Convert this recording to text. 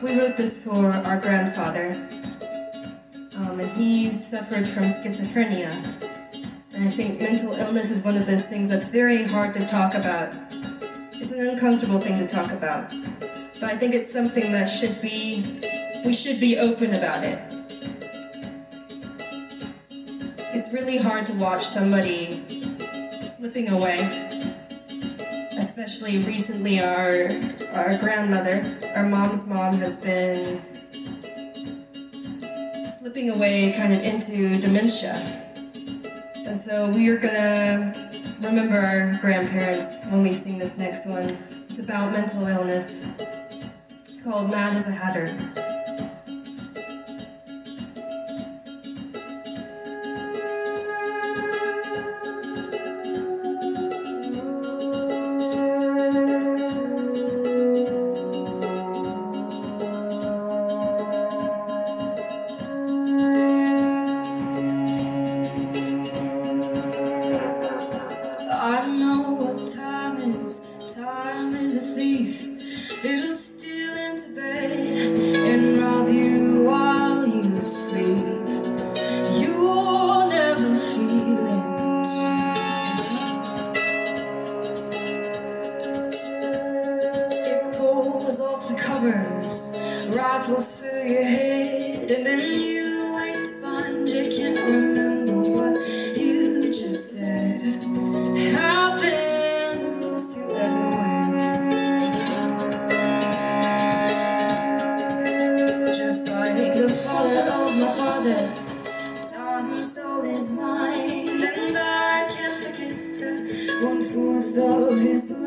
We wrote this for our grandfather, and he suffered from schizophrenia. And I think mental illness is one of those things that's very hard to talk about. It's an uncomfortable thing to talk about. But I think it's something that we should be open about it. It's really hard to watch somebody slipping away. Especially recently, our grandmother, our mom's mom, has been slipping away kind of into dementia. And so we are gonna remember our grandparents when we sing this next one. It's about mental illness. It's called Mad as a Hatter. I know what time is. Time is a thief. It'll steal into bed and rob you while you sleep. You'll never feel it. It pulls off the covers, rifles through your head, and then you wake to find you can't remember what you just said. Happens to everyone. Just like the father of my father, time stole his mind, and I can't forget the 1/4 of his blood.